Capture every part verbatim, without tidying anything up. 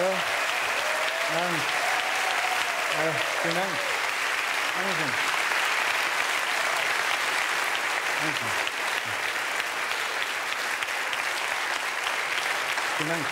Ähm, äh, vielen Dank. Dankeschön. Dankeschön. Vielen Dank.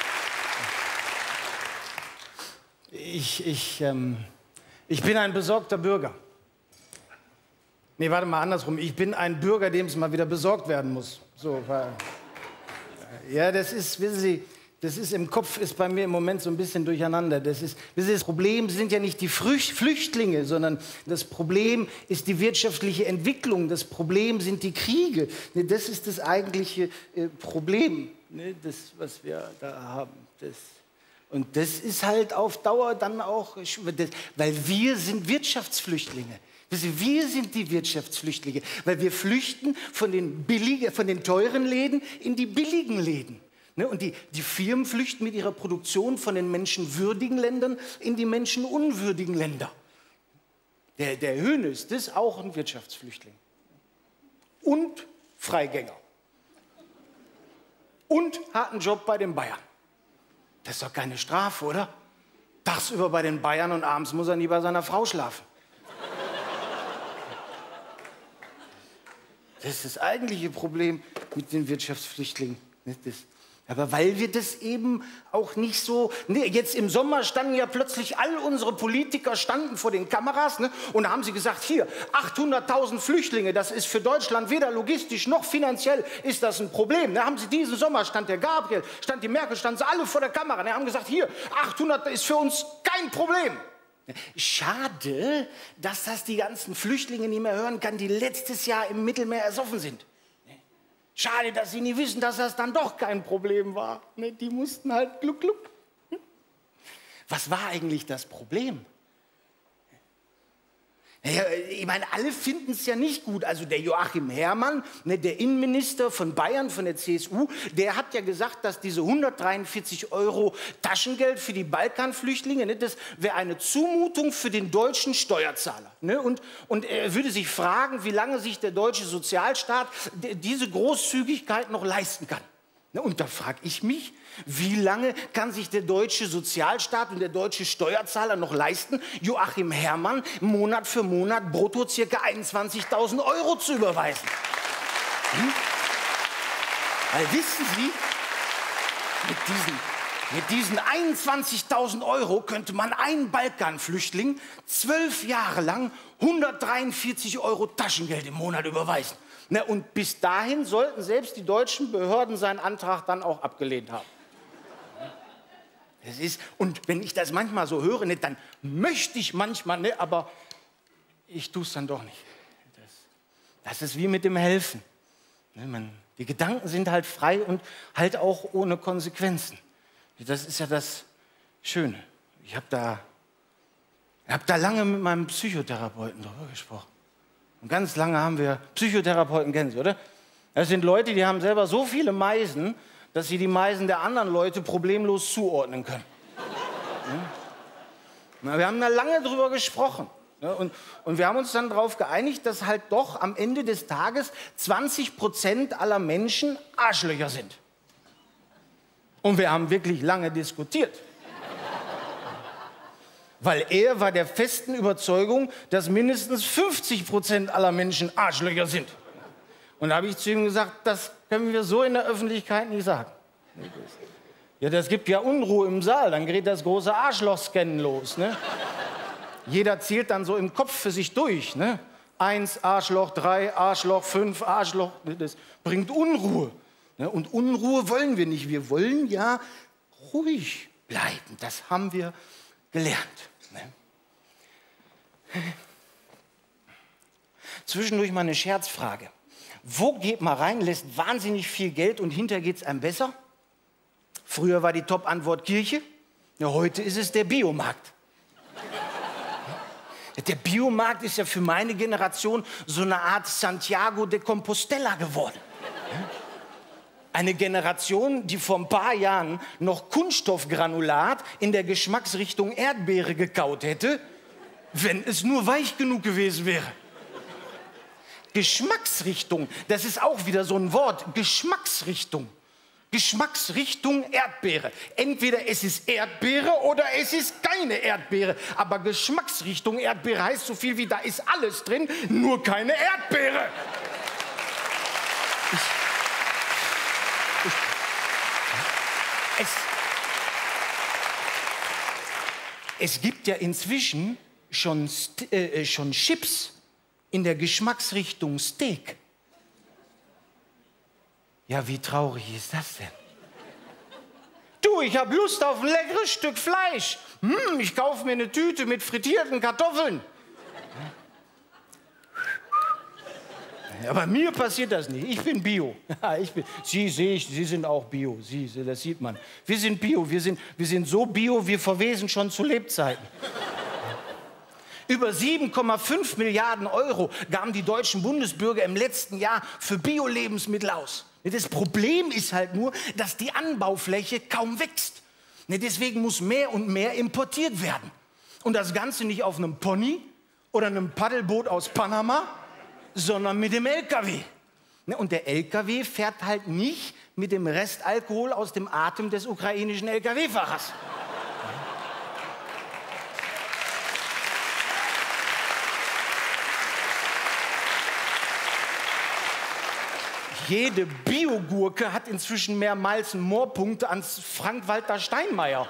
Ich, ich, ähm, ich bin ein besorgter Bürger. Nee, warte mal, andersrum. Ich bin ein Bürger, dem es mal wieder besorgt werden muss. So, weil, ja, das ist, wissen Sie, das ist im Kopf ist bei mir im Moment so ein bisschen durcheinander. Das ist, wissen Sie, das Problem sind ja nicht die Flüchtlinge, sondern das Problem ist die wirtschaftliche Entwicklung. Das Problem sind die Kriege. Das ist das eigentliche äh, Problem, ne, das, was wir da haben. Das, und das ist halt auf Dauer dann auch, das, weil wir sind Wirtschaftsflüchtlinge. Wir sind die Wirtschaftsflüchtlinge, weil wir flüchten von den, billigen, von den teuren Läden in die billigen Läden. Und die, die Firmen flüchten mit ihrer Produktion von den menschenwürdigen Ländern in die menschenunwürdigen Länder. Der, der Hoeneß, das ist auch ein Wirtschaftsflüchtling. Und Freigänger. Und hat einen Job bei den Bayern. Das ist doch keine Strafe, oder? Tagsüber bei den Bayern und abends muss er nie bei seiner Frau schlafen. Das ist das eigentliche Problem mit den Wirtschaftsflüchtlingen. Das, aber weil wir das eben auch nicht so... Nee, jetzt im Sommer standen ja plötzlich all unsere Politiker standen vor den Kameras, ne, und da haben sie gesagt, hier, achthunderttausend Flüchtlinge, das ist für Deutschland weder logistisch noch finanziell ist das ein Problem. Da haben sie diesen Sommer, stand der Gabriel, stand die Merkel, standen sie alle vor der Kamera. Die haben gesagt, hier, achthundert ist für uns kein Problem. Schade, dass das die ganzen Flüchtlinge nicht mehr hören kann, die letztes Jahr im Mittelmeer ersoffen sind. Schade, dass sie nie wissen, dass das dann doch kein Problem war. Die mussten halt gluck, gluck. Was war eigentlich das Problem? Ja, ich meine, alle finden es ja nicht gut. Also der Joachim Herrmann, ne, der Innenminister von Bayern, von der C S U, der hat ja gesagt, dass diese hundertdreiundvierzig Euro Taschengeld für die Balkanflüchtlinge, ne, das wäre eine Zumutung für den deutschen Steuerzahler. Ne? Und, und er würde sich fragen, wie lange sich der deutsche Sozialstaat diese Großzügigkeit noch leisten kann. Und da frage ich mich, wie lange kann sich der deutsche Sozialstaat und der deutsche Steuerzahler noch leisten, Joachim Herrmann Monat für Monat brutto ca. einundzwanzigtausend Euro zu überweisen? Hm? Weil wissen Sie, mit diesen, mit diesen einundzwanzigtausend Euro könnte man einen Balkanflüchtling zwölf Jahre lang hundertdreiundvierzig Euro Taschengeld im Monat überweisen. Na, und bis dahin sollten selbst die deutschen Behörden seinen Antrag dann auch abgelehnt haben. Das ist, und wenn ich das manchmal so höre, ne, dann möchte ich manchmal, ne, aber ich tue es dann doch nicht. Das, das ist wie mit dem Helfen. Ne, man, die Gedanken sind halt frei und halt auch ohne Konsequenzen. Das ist ja das Schöne. Ich habe da, hab da lange mit meinem Psychotherapeuten darüber gesprochen. Und ganz lange haben wir Psychotherapeuten, kennen Sie, oder? Das sind Leute, die haben selber so viele Meisen, dass sie die Meisen der anderen Leute problemlos zuordnen können. Ja? Wir haben da lange drüber gesprochen. Ja? Und, und wir haben uns dann darauf geeinigt, dass halt doch am Ende des Tages zwanzig Prozent aller Menschen Arschlöcher sind. Und wir haben wirklich lange diskutiert. Weil er war der festen Überzeugung, dass mindestens fünfzig Prozent aller Menschen Arschlöcher sind. Und da habe ich zu ihm gesagt, das können wir so in der Öffentlichkeit nicht sagen. Ja, das gibt ja Unruhe im Saal, dann geht das große Arschloch-Scannen los. Ne? Jeder zählt dann so im Kopf für sich durch. Ne? Eins Arschloch, drei Arschloch, fünf Arschloch, das bringt Unruhe. Ne? Und Unruhe wollen wir nicht, wir wollen ja ruhig bleiben. Das haben wir gelernt. Zwischendurch mal eine Scherzfrage. Wo geht man rein, lässt wahnsinnig viel Geld und hinterher geht es einem besser? Früher war die Top-Antwort Kirche, ja, heute ist es der Biomarkt. Der Biomarkt ist ja für meine Generation so eine Art Santiago de Compostela geworden. Eine Generation, die vor ein paar Jahren noch Kunststoffgranulat in der Geschmacksrichtung Erdbeere gekaut hätte, wenn es nur weich genug gewesen wäre. Geschmacksrichtung, das ist auch wieder so ein Wort, Geschmacksrichtung. Geschmacksrichtung Erdbeere. Entweder es ist Erdbeere oder es ist keine Erdbeere. Aber Geschmacksrichtung Erdbeere heißt so viel wie, da ist alles drin, nur keine Erdbeere. Ich, ich, es, es gibt ja inzwischen schon, äh, schon Chips in der Geschmacksrichtung Steak. Ja, wie traurig ist das denn? Du, ich habe Lust auf ein leckeres Stück Fleisch. Hm, ich kaufe mir eine Tüte mit frittierten Kartoffeln. Aber mir passiert das nicht. Ich bin Bio. Ich bin, Sie sehe ich, Sie sind auch Bio. Sie, das sieht man. Wir sind Bio. Wir sind, wir sind so Bio, wir verwesen schon zu Lebzeiten. Über sieben Komma fünf Milliarden Euro gaben die deutschen Bundesbürger im letzten Jahr für Bio-Lebensmittel aus. Das Problem ist halt nur, dass die Anbaufläche kaum wächst. Deswegen muss mehr und mehr importiert werden. Und das Ganze nicht auf einem Pony oder einem Paddelboot aus Panama, sondern mit dem L K W. Und der L K W fährt halt nicht mit dem Restalkohol aus dem Atem des ukrainischen L K W-Fahrers. Jede Biogurke hat inzwischen mehr Miles and More Punkte als Frank-Walter Steinmeier.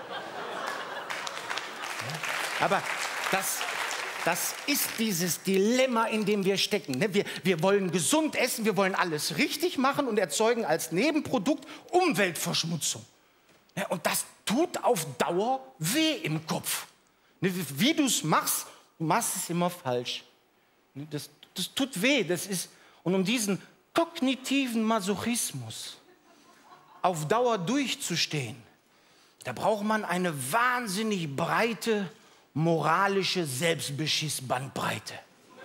Aber das, das ist dieses Dilemma, in dem wir stecken. Wir, wir wollen gesund essen, wir wollen alles richtig machen und erzeugen als Nebenprodukt Umweltverschmutzung. Und das tut auf Dauer weh im Kopf. Wie du es machst, du machst es immer falsch. Das, das tut weh. Das ist, und um diesen kognitiven Masochismus auf Dauer durchzustehen, da braucht man eine wahnsinnig breite moralische Selbstbeschissbandbreite.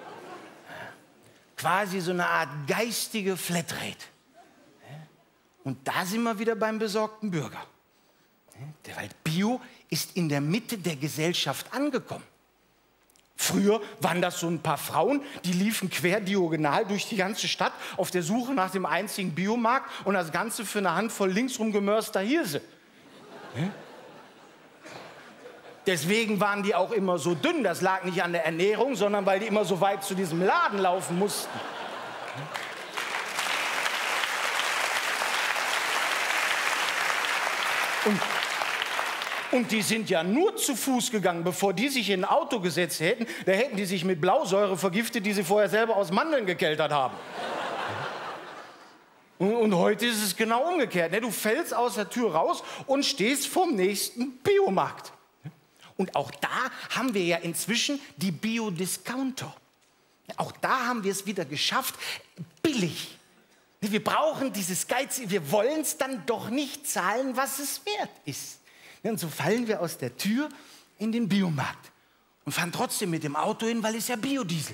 Quasi so eine Art geistige Flatrate. Und da sind wir wieder beim besorgten Bürger. Weil Bio ist in der Mitte der Gesellschaft angekommen. Früher waren das so ein paar Frauen, die liefen quer diagonal durch die ganze Stadt auf der Suche nach dem einzigen Biomarkt und das Ganze für eine Handvoll linksrum gemörster Hirse. Hm? Deswegen waren die auch immer so dünn. Das lag nicht an der Ernährung, sondern weil die immer so weit zu diesem Laden laufen mussten. Und Und die sind ja nur zu Fuß gegangen, bevor die sich in ein Auto gesetzt hätten. Da hätten die sich mit Blausäure vergiftet, die sie vorher selber aus Mandeln gekeltert haben. Und, und heute ist es genau umgekehrt. Du fällst aus der Tür raus und stehst vorm nächsten Biomarkt. Und auch da haben wir ja inzwischen die Biodiscounter. Auch da haben wir es wieder geschafft, billig. Wir brauchen dieses Geiz, wir wollen es dann doch nicht zahlen, was es wert ist. Und so fallen wir aus der Tür in den Biomarkt und fahren trotzdem mit dem Auto hin, weil es ja Biodiesel.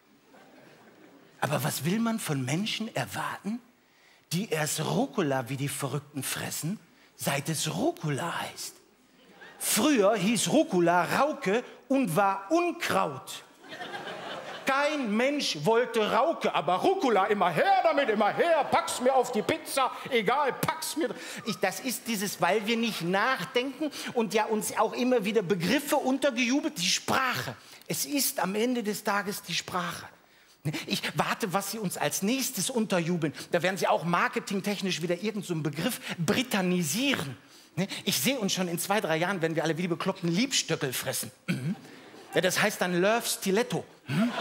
Aber was will man von Menschen erwarten, die erst Rucola wie die Verrückten fressen, seit es Rucola heißt? Früher hieß Rucola Rauke und war Unkraut. Kein Mensch wollte Rauke, aber Rucola, immer her damit, immer her, pack's mir auf die Pizza, egal, pack's mir. Ich, das ist dieses, weil wir nicht nachdenken und ja uns auch immer wieder Begriffe untergejubelt, die Sprache. Es ist am Ende des Tages die Sprache. Ich warte, was Sie uns als nächstes unterjubeln. Da werden Sie auch marketingtechnisch wieder irgendeinen so Begriff britannisieren. Ich sehe uns schon in zwei, drei Jahren, wenn wir alle wie die Bekloppten Liebstöckel fressen. Mhm. Ja, das heißt dann Love Stiletto. Hm?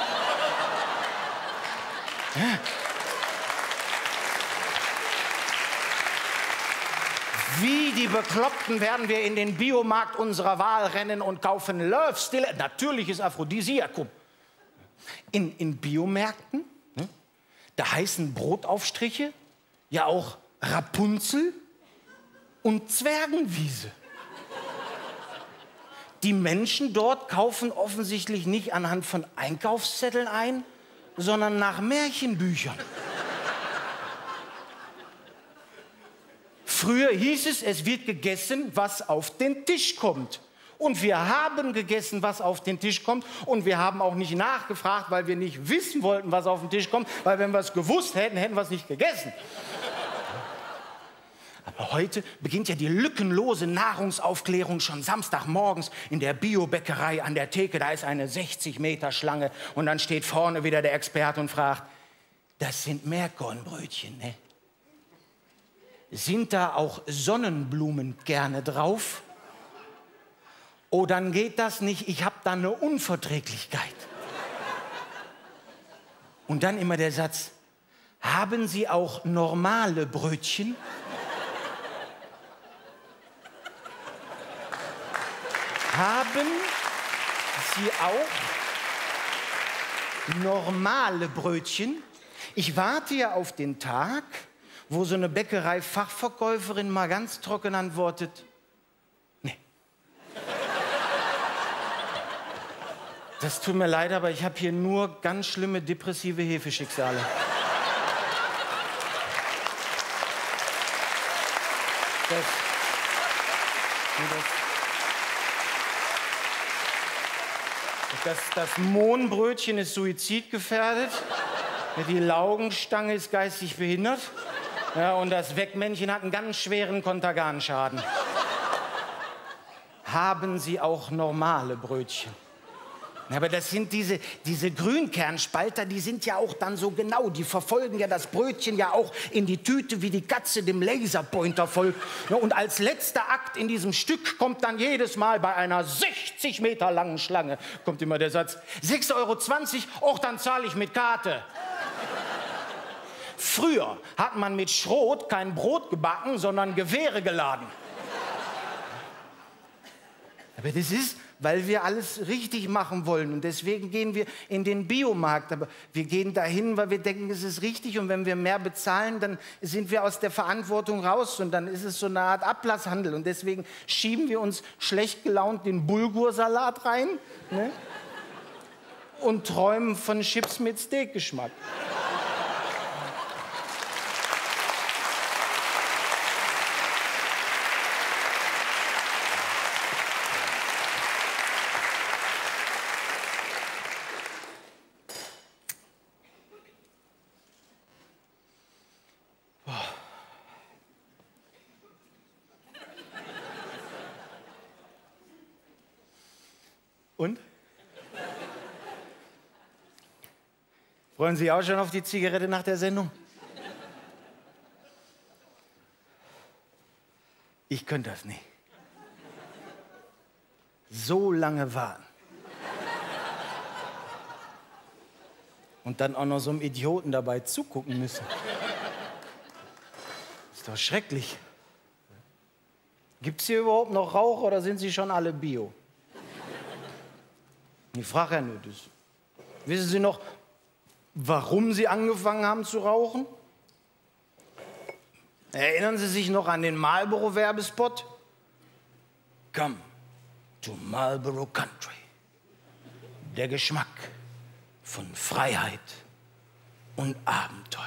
Ja. Wie die Bekloppten werden wir in den Biomarkt unserer Wahl rennen und kaufen Love Stiletto, natürliches Aphrodisiakum. In, in Biomärkten, ne, da heißen Brotaufstriche ja auch Rapunzel und Zwergenwiese. Die Menschen dort kaufen offensichtlich nicht anhand von Einkaufszetteln ein, sondern nach Märchenbüchern. Früher hieß es, es wird gegessen, was auf den Tisch kommt. Und wir haben gegessen, was auf den Tisch kommt. Und wir haben auch nicht nachgefragt, weil wir nicht wissen wollten, was auf den Tisch kommt. Weil wenn wir es gewusst hätten, hätten wir es nicht gegessen. Aber heute beginnt ja die lückenlose Nahrungsaufklärung schon Samstagmorgens in der Biobäckerei an der Theke. Da ist eine sechzig Meter Schlange und dann steht vorne wieder der Experte und fragt, das sind Meerkornbrötchen, ne? Sind da auch Sonnenblumen gerne drauf? Oh, dann geht das nicht, ich habe da eine Unverträglichkeit. Und dann immer der Satz, haben Sie auch normale Brötchen? Haben Sie auch normale Brötchen? Ich warte ja auf den Tag, wo so eine Bäckerei-Fachverkäuferin mal ganz trocken antwortet, nee. Das tut mir leid, aber ich habe hier nur ganz schlimme depressive Hefeschicksale. Das, das, das, das Mohnbrötchen ist suizidgefährdet, die Laugenstange ist geistig behindert, ja, und das Weckmännchen hat einen ganz schweren Konterganschaden. Haben Sie auch normale Brötchen? Aber das sind diese, diese Grünkernspalter, die sind ja auch dann so genau, die verfolgen ja das Brötchen ja auch in die Tüte, wie die Katze dem Laserpointer folgt. Ja, und als letzter Akt in diesem Stück kommt dann jedes Mal bei einer sechzig Meter langen Schlange, kommt immer der Satz, sechs Euro zwanzig, auch dann zahle ich mit Karte. Früher hat man mit Schrot kein Brot gebacken, sondern Gewehre geladen. Aber das ist, weil wir alles richtig machen wollen. Und deswegen gehen wir in den Biomarkt. Aber wir gehen dahin, weil wir denken, es ist richtig. Und wenn wir mehr bezahlen, dann sind wir aus der Verantwortung raus. Und dann ist es so eine Art Ablasshandel. Und deswegen schieben wir uns schlecht gelaunt den Bulgursalat rein, ne? Und träumen von Chips mit Steakgeschmack. Und? Freuen Sie sich auch schon auf die Zigarette nach der Sendung? Ich könnte das nicht. So lange warten. Und dann auch noch so einem Idioten dabei zugucken müssen. Ist doch schrecklich. Gibt's hier überhaupt noch Rauch oder sind Sie schon alle Bio? Ich frage ja nur das. Wissen Sie noch, warum Sie angefangen haben zu rauchen? Erinnern Sie sich noch an den Marlboro-Werbespot? Come to Marlboro Country. Der Geschmack von Freiheit und Abenteuer.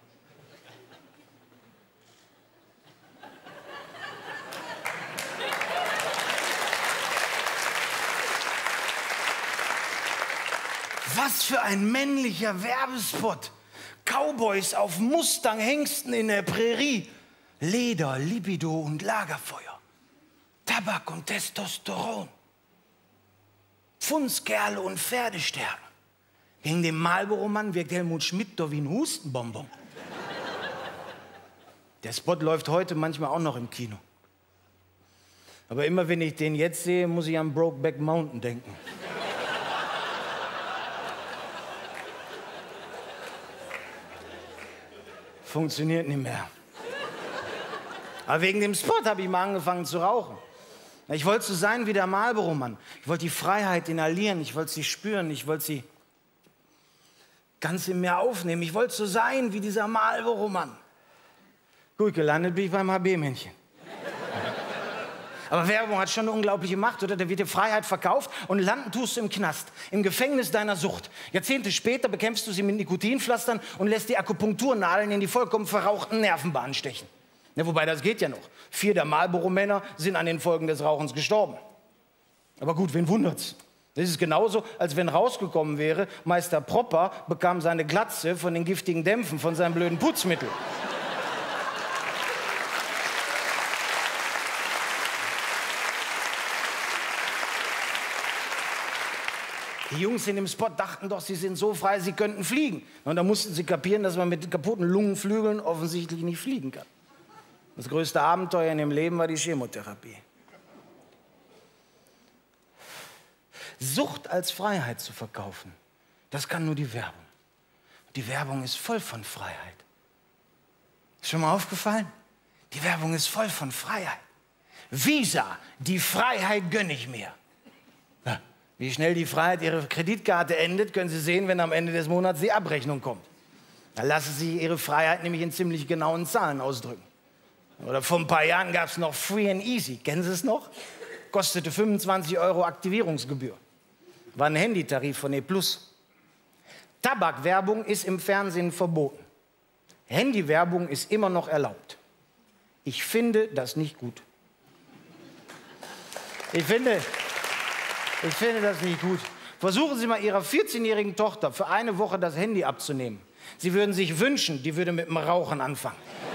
Was für ein männlicher Werbespot. Cowboys auf Mustang-Hengsten in der Prärie. Leder, Libido und Lagerfeuer. Tabak und Testosteron. Pfundskerle und Pferdestärke. Gegen den Marlboro-Mann wirkt Helmut Schmidt doch wie ein Hustenbonbon. Der Spot läuft heute manchmal auch noch im Kino. Aber immer wenn ich den jetzt sehe, muss ich an Brokeback Mountain denken. Funktioniert nicht mehr. Aber wegen dem Spot habe ich mal angefangen zu rauchen. Ich wollte so sein wie der Marlboro-Mann. Ich wollte die Freiheit inhalieren, ich wollte sie spüren, ich wollte sie ganz in mir aufnehmen. Ich wollte so sein wie dieser Marlboro-Mann. Gut, gelandet bin ich beim H B-Männchen. Aber Werbung hat schon eine unglaubliche Macht, oder? Da wird dir Freiheit verkauft und landen tust du im Knast, im Gefängnis deiner Sucht. Jahrzehnte später bekämpfst du sie mit Nikotinpflastern und lässt die Akupunkturnadeln in die vollkommen verrauchten Nervenbahnen stechen. Ja, wobei, das geht ja noch. Vier der Marlboro-Männer sind an den Folgen des Rauchens gestorben. Aber gut, wen wundert's? Das ist genauso, als wenn rausgekommen wäre, Meister Propper bekam seine Glatze von den giftigen Dämpfen von seinem blöden Putzmittel. Die Jungs in dem Spot dachten doch, sie sind so frei, sie könnten fliegen. Und da mussten sie kapieren, dass man mit kaputten Lungenflügeln offensichtlich nicht fliegen kann. Das größte Abenteuer in ihrem Leben war die Chemotherapie. Sucht als Freiheit zu verkaufen, das kann nur die Werbung. Die Werbung ist voll von Freiheit. Ist schon mal aufgefallen? Die Werbung ist voll von Freiheit. Visa, die Freiheit gönne ich mir. Ja, wie schnell die Freiheit Ihrer Kreditkarte endet, können Sie sehen, wenn am Ende des Monats die Abrechnung kommt. Da lassen Sie Ihre Freiheit nämlich in ziemlich genauen Zahlen ausdrücken. Oder vor ein paar Jahren gab es noch Free and Easy. Kennen Sie es noch? Kostete fünfundzwanzig Euro Aktivierungsgebühr. War ein Handytarif von E plus. Tabakwerbung ist im Fernsehen verboten. Handywerbung ist immer noch erlaubt. Ich finde das nicht gut. Ich finde, ich finde das nicht gut. Versuchen Sie mal Ihrer vierzehnjährigen Tochter für eine Woche das Handy abzunehmen. Sie würden sich wünschen, die würde mit dem Rauchen anfangen.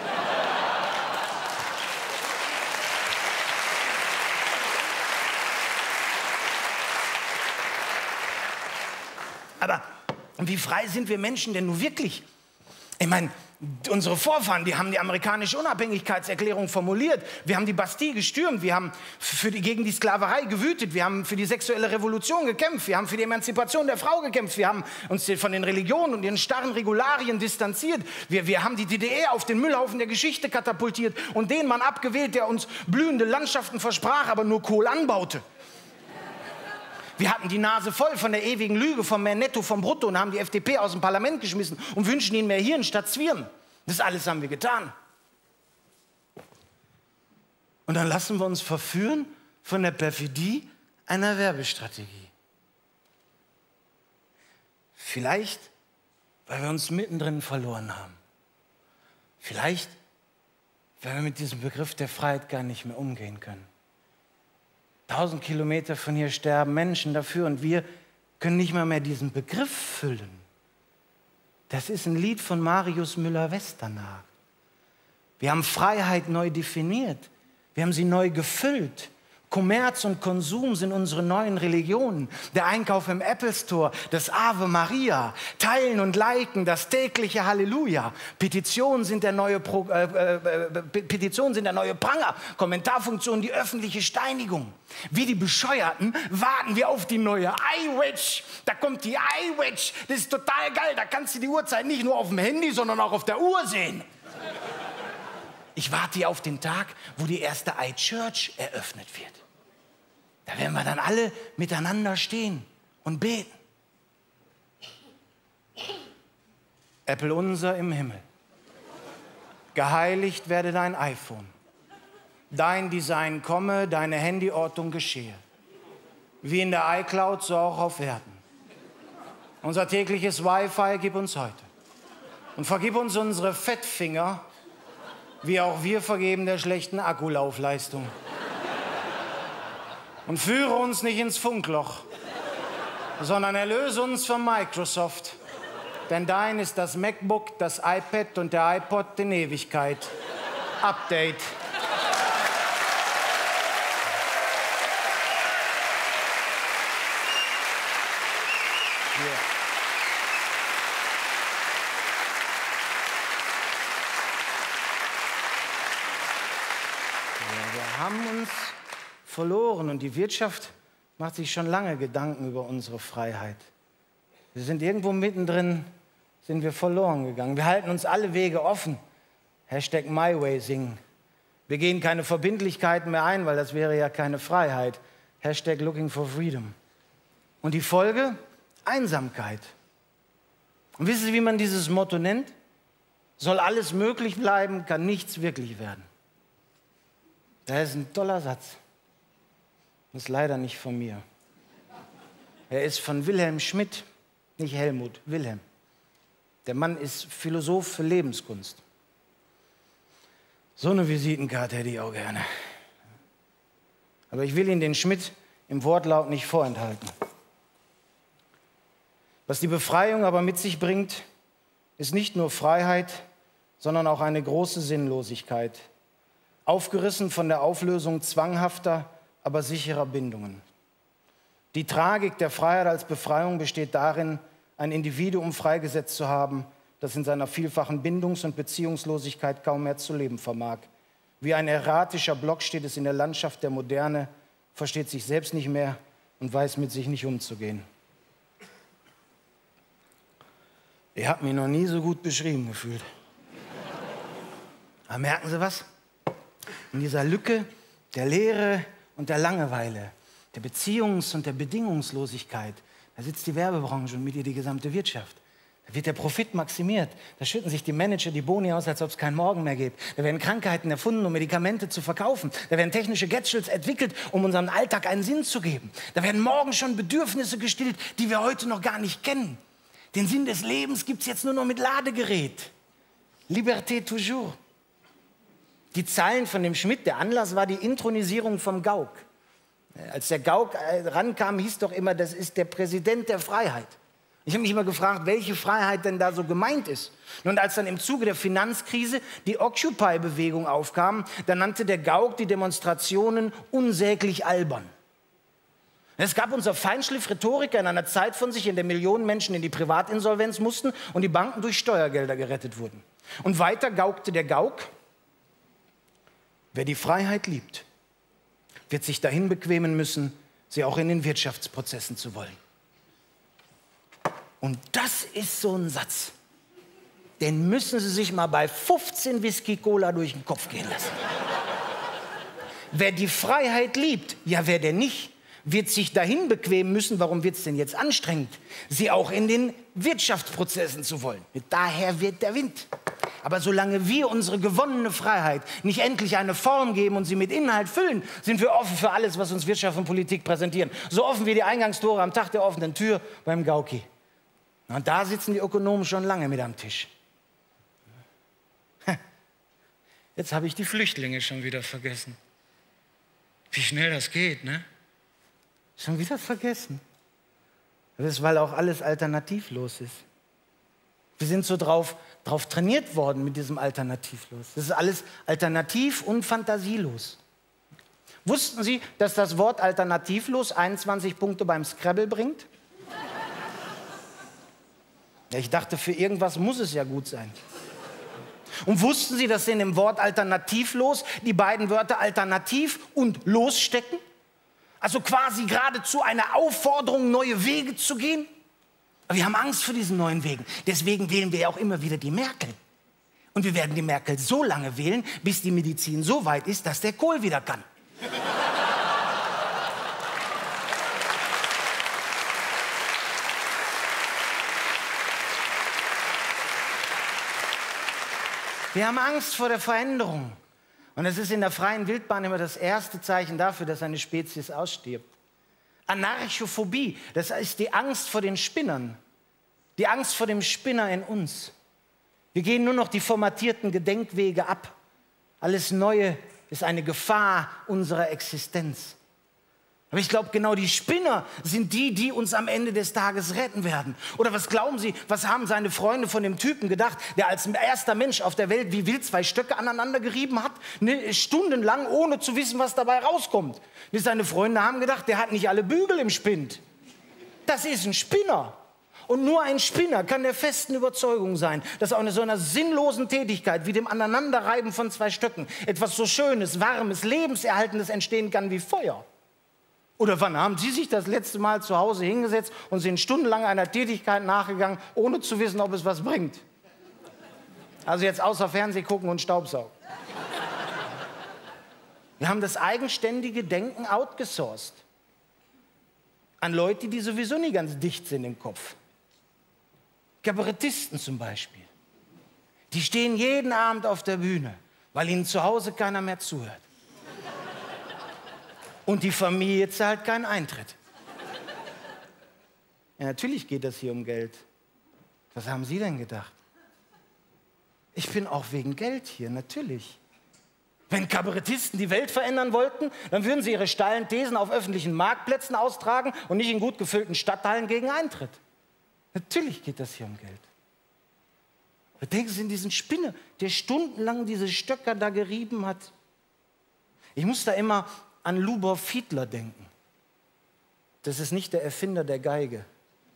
Aber wie frei sind wir Menschen denn nun wirklich? Ich meine, unsere Vorfahren, die haben die amerikanische Unabhängigkeitserklärung formuliert. Wir haben die Bastille gestürmt. Wir haben für die, gegen die Sklaverei gewütet. Wir haben für die sexuelle Revolution gekämpft. Wir haben für die Emanzipation der Frau gekämpft. Wir haben uns von den Religionen und ihren starren Regularien distanziert. Wir, wir haben die D D R auf den Müllhaufen der Geschichte katapultiert und den Mann abgewählt, der uns blühende Landschaften versprach, aber nur Kohl anbaute. Wir hatten die Nase voll von der ewigen Lüge, vom mehr Netto, vom Brutto und haben die F D P aus dem Parlament geschmissen und wünschen ihnen mehr Hirn statt Zwirn. Das alles haben wir getan. Und dann lassen wir uns verführen von der Perfidie einer Werbestrategie. Vielleicht, weil wir uns mittendrin verloren haben. Vielleicht, weil wir mit diesem Begriff der Freiheit gar nicht mehr umgehen können. Tausend Kilometer von hier sterben Menschen dafür und wir können nicht mal mehr diesen Begriff füllen. Das ist ein Lied von Marius Müller-Westernhagen. Wir haben Freiheit neu definiert. Wir haben sie neu gefüllt. Kommerz und Konsum sind unsere neuen Religionen. Der Einkauf im Apple Store, das Ave Maria, Teilen und Liken, das tägliche Halleluja. Petitionen sind der neue, Pro, äh, äh, Petitionen sind der neue Pranger. Kommentarfunktion, die öffentliche Steinigung. Wie die Bescheuerten warten wir auf die neue iWatch. Da kommt die iWatch. Das ist total geil. Da kannst du die Uhrzeit nicht nur auf dem Handy, sondern auch auf der Uhr sehen. Ich warte hier auf den Tag, wo die erste iChurch eröffnet wird. Da werden wir dann alle miteinander stehen und beten. Apple unser im Himmel. Geheiligt werde dein iPhone. Dein Design komme, deine Handyortung geschehe. Wie in der iCloud, so auch auf Erden. Unser tägliches Wi-Fi gib uns heute. Und vergib uns unsere Fettfinger, wie auch wir vergeben der schlechten Akkulaufleistung. Und führe uns nicht ins Funkloch, sondern erlöse uns von Microsoft. Denn dein ist das MacBook, das iPad und der iPod in Ewigkeit. Update. Hier. Ja, wir haben uns verloren und die Wirtschaft macht sich schon lange Gedanken über unsere Freiheit. Wir sind irgendwo mittendrin, sind wir verloren gegangen. Wir halten uns alle Wege offen. Hashtag MyWay singen. Wir gehen keine Verbindlichkeiten mehr ein, weil das wäre ja keine Freiheit. Hashtag Looking for Freedom. Und die Folge? Einsamkeit. Und wissen Sie, wie man dieses Motto nennt? Soll alles möglich bleiben, kann nichts wirklich werden. Das ist ein toller Satz. Das ist leider nicht von mir. Er ist von Wilhelm Schmidt, nicht Helmut, Wilhelm. Der Mann ist Philosoph für Lebenskunst. So eine Visitenkarte hätte ich auch gerne. Aber ich will Ihnen den Schmidt im Wortlaut nicht vorenthalten. Was die Befreiung aber mit sich bringt, ist nicht nur Freiheit, sondern auch eine große Sinnlosigkeit. Aufgerissen von der Auflösung zwanghafter, aber sicherer Bindungen. Die Tragik der Freiheit als Befreiung besteht darin, ein Individuum freigesetzt zu haben, das in seiner vielfachen Bindungs- und Beziehungslosigkeit kaum mehr zu leben vermag. Wie ein erratischer Block steht es in der Landschaft der Moderne, versteht sich selbst nicht mehr und weiß mit sich nicht umzugehen. Ihr habt mich noch nie so gut beschrieben gefühlt. Aber merken Sie was? In dieser Lücke der Leere und der Langeweile, der Beziehungs- und der Bedingungslosigkeit, da sitzt die Werbebranche und mit ihr die gesamte Wirtschaft. Da wird der Profit maximiert. Da schütten sich die Manager die Boni aus, als ob es keinen Morgen mehr gibt. Da werden Krankheiten erfunden, um Medikamente zu verkaufen. Da werden technische Gadgets entwickelt, um unserem Alltag einen Sinn zu geben. Da werden morgen schon Bedürfnisse gestillt, die wir heute noch gar nicht kennen. Den Sinn des Lebens gibt es jetzt nur noch mit Ladegerät. Liberté toujours. Die Zeilen von dem Schmidt, der Anlass war die Intronisierung vom Gauck. Als der Gauck rankam, hieß doch immer, das ist der Präsident der Freiheit. Ich habe mich immer gefragt, welche Freiheit denn da so gemeint ist. Und als dann im Zuge der Finanzkrise die Occupy-Bewegung aufkam, dann nannte der Gauck die Demonstrationen unsäglich albern. Es gab unser Feinschliff-Rhetoriker in einer Zeit von sich, in der Millionen Menschen in die Privatinsolvenz mussten und die Banken durch Steuergelder gerettet wurden. Und weiter gaukte der Gauck: Wer die Freiheit liebt, wird sich dahin bequemen müssen, sie auch in den Wirtschaftsprozessen zu wollen. Und das ist so ein Satz, den müssen Sie sich mal bei fünfzehn Whisky Cola durch den Kopf gehen lassen. Wer die Freiheit liebt, ja wer denn nicht, wird sich dahin bequemen müssen, warum wird es denn jetzt anstrengend, sie auch in den Wirtschaftsprozessen zu wollen. Daher wird der Wind. Aber solange wir unsere gewonnene Freiheit nicht endlich eine Form geben und sie mit Inhalt füllen, sind wir offen für alles, was uns Wirtschaft und Politik präsentieren. So offen wie die Eingangstore am Tag der offenen Tür beim Gauki. Und da sitzen die Ökonomen schon lange mit am Tisch. Jetzt habe ich die Flüchtlinge schon wieder vergessen. Wie schnell das geht, ne? Schon wieder vergessen. Das ist, weil auch alles alternativlos ist. Wir sind so drauf, drauf trainiert worden mit diesem Alternativlos. Das ist alles alternativ und fantasielos. Wussten Sie, dass das Wort alternativlos einundzwanzig Punkte beim Scrabble bringt? Ja, ich dachte, für irgendwas muss es ja gut sein. Und wussten Sie, dass in dem Wort alternativlos die beiden Wörter alternativ und los stecken? Also quasi geradezu eine Aufforderung, neue Wege zu gehen? Aber wir haben Angst vor diesen neuen Wegen. Deswegen wählen wir ja auch immer wieder die Merkel. Und wir werden die Merkel so lange wählen, bis die Medizin so weit ist, dass der Kohl wieder kann. Wir haben Angst vor der Veränderung. Und es ist in der freien Wildbahn immer das erste Zeichen dafür, dass eine Spezies ausstirbt. Anarchophobie, das ist die Angst vor den Spinnern. Die Angst vor dem Spinner in uns. Wir gehen nur noch die formatierten Gedenkwege ab. Alles Neue ist eine Gefahr unserer Existenz. Aber ich glaube, genau die Spinner sind die, die uns am Ende des Tages retten werden. Oder was glauben Sie, was haben seine Freunde von dem Typen gedacht, der als erster Mensch auf der Welt wie wild zwei Stöcke aneinander gerieben hat, ne, stundenlang, ohne zu wissen, was dabei rauskommt. Seine Freunde haben gedacht, der hat nicht alle Bügel im Spind. Das ist ein Spinner. Und nur ein Spinner kann der festen Überzeugung sein, dass auch in so einer sinnlosen Tätigkeit wie dem Aneinanderreiben von zwei Stöcken etwas so Schönes, Warmes, Lebenserhaltendes entstehen kann wie Feuer. Oder wann haben Sie sich das letzte Mal zu Hause hingesetzt und sind stundenlang einer Tätigkeit nachgegangen, ohne zu wissen, ob es was bringt? Also jetzt außer Fernseh gucken und Staubsaugen. Wir haben das eigenständige Denken outgesourced. An Leute, die sowieso nie ganz dicht sind im Kopf. Kabarettisten zum Beispiel. Die stehen jeden Abend auf der Bühne, weil ihnen zu Hause keiner mehr zuhört. Und die Familie zahlt keinen Eintritt. Ja, natürlich geht es hier um Geld. Was haben Sie denn gedacht? Ich bin auch wegen Geld hier, natürlich. Wenn Kabarettisten die Welt verändern wollten, dann würden sie ihre steilen Thesen auf öffentlichen Marktplätzen austragen und nicht in gut gefüllten Stadtteilen gegen Eintritt. Natürlich geht das hier um Geld. Aber denken Sie an diesen Spinner, der stundenlang diese Stöcker da gerieben hat. Ich muss da immer an Lubov Fiedler denken. Das ist nicht der Erfinder der Geige.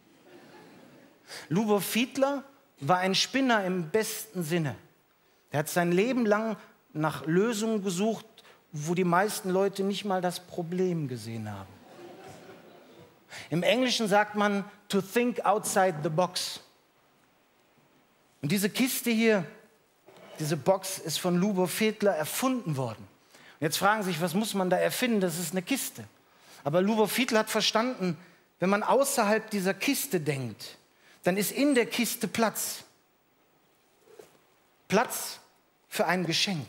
Lubov Fiedler war ein Spinner im besten Sinne. Er hat sein Leben lang nach Lösungen gesucht, wo die meisten Leute nicht mal das Problem gesehen haben. Im Englischen sagt man, to think outside the box. Und diese Kiste hier, diese Box ist von Lubov Fiedler erfunden worden. Und jetzt fragen Sie sich, was muss man da erfinden? Das ist eine Kiste. Aber Lubov Fiedler hat verstanden, wenn man außerhalb dieser Kiste denkt, dann ist in der Kiste Platz. Platz für ein Geschenk.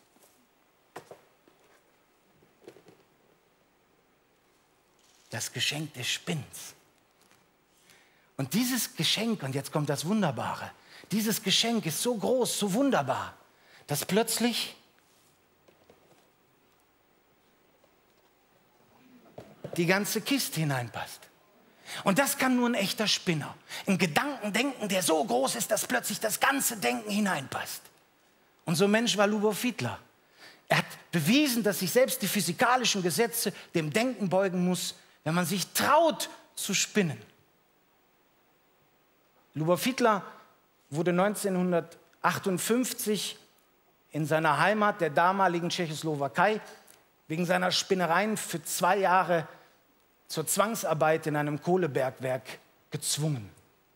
Das Geschenk des Spinns. Und dieses Geschenk, und jetzt kommt das Wunderbare, dieses Geschenk ist so groß, so wunderbar, dass plötzlich die ganze Kiste hineinpasst. Und das kann nur ein echter Spinner. Ein Gedankendenken, der so groß ist, dass plötzlich das ganze Denken hineinpasst. Und so ein Mensch war Lubov Fiedler. Er hat bewiesen, dass sich selbst die physikalischen Gesetze dem Denken beugen muss, wenn man sich traut zu spinnen. Lubov Fiedler wurde neunzehnhundertachtundfünfzig in seiner Heimat der damaligen Tschechoslowakei wegen seiner Spinnereien für zwei Jahre zur Zwangsarbeit in einem Kohlebergwerk gezwungen.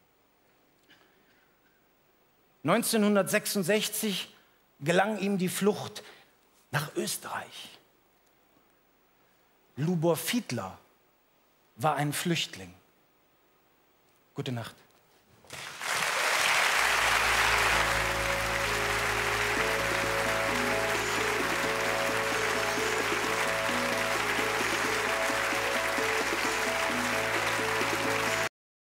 neunzehnhundertsechsundsechzig gelang ihm die Flucht nach Österreich. Lubov Fiedler war ein Flüchtling. Gute Nacht.